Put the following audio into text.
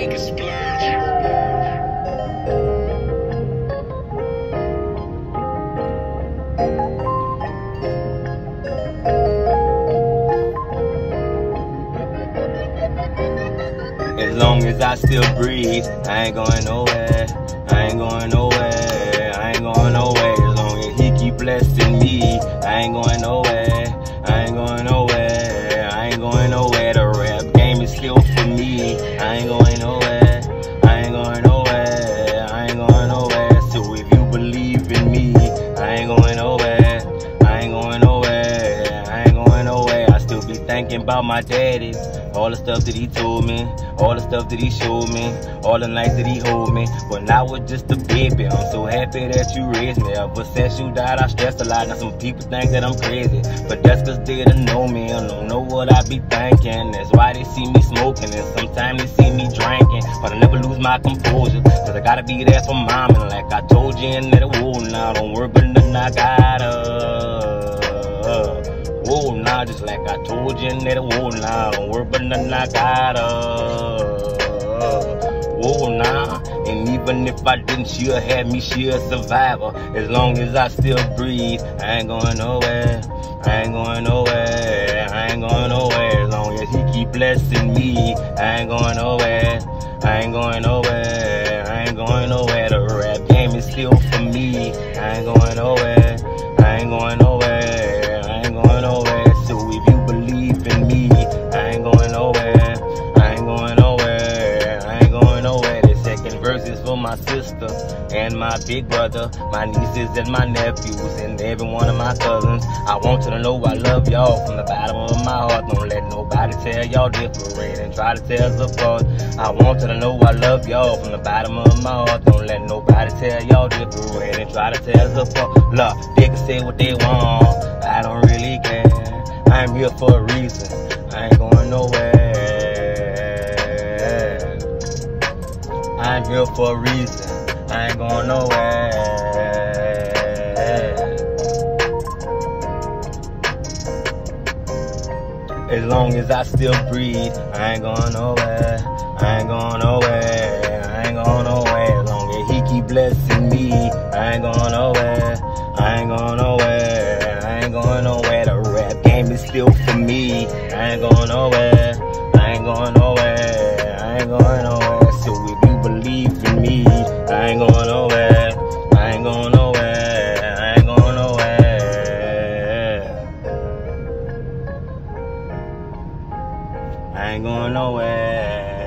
make it splash. As long as I still breathe, I ain't going nowhere. I ain't going nowhere. I ain't going nowhere. As long as he keep blessing me, I ain't going nowhere. I ain't going nowhere. I ain't going nowhere. The rap game is still for me. I ain't going nowhere. I ain't going nowhere. I ain't going nowhere. So if you believe in me, I ain't going nowhere. I ain't going nowhere. I ain't going nowhere. I still be thinking about my daddy. All the stuff that he told me, all the stuff that he showed me, all the nights that he hold me. When I was just a baby, I'm so happy that you raised me. Ever since you died, I stressed a lot. Now some people think that I'm crazy, but that's cause they don't know me and don't know what I be thinking. That's why they see me smoking and sometimes they see me drinking. But I never lose my composure, cause I gotta be there for mom. And like I told you in that whoa, now don't worry about nothing, I gotta. Whoa, nah, just like I told you in that whoa, nah, don't worry about nothing, I gotta. Whoa, nah, and even if I didn't, she'll have me, she'll a survivor. As long as I still breathe, I ain't going nowhere. I ain't going nowhere. I ain't going nowhere. As long as he keep blessing me, I ain't going nowhere. I ain't going nowhere. I ain't going nowhere. The rap game is still for me. I ain't going nowhere. I ain't going nowhere. Nowhere. So if you believe in me, I ain't going nowhere. I ain't going nowhere. I ain't going nowhere. The second verse is for my sister and my big brother, my nieces and my nephews, and every one of my cousins. I want you to know I love y'all from the bottom of my heart. Don't let nobody tell y'all different and try to tear us apart. I want you to know I love y'all from the bottom of my heart. Don't let nobody tell y'all different and try to tear us apart. Look, they can say what they want, I don't really care. I'm here for a reason. I ain't going nowhere. I'm here for a reason. I ain't going nowhere. As long as I still breathe, I ain't going nowhere. I ain't going nowhere. I ain't going nowhere. As long as he keep blessing me, I ain't going nowhere. I ain't going nowhere. I ain't going nowhere. The rap game is still for me. I ain't going nowhere. I ain't going nowhere. I ain't going nowhere. So if you believe in me, I ain't going nowhere. I ain't going nowhere. I ain't going nowhere. I ain't going nowhere.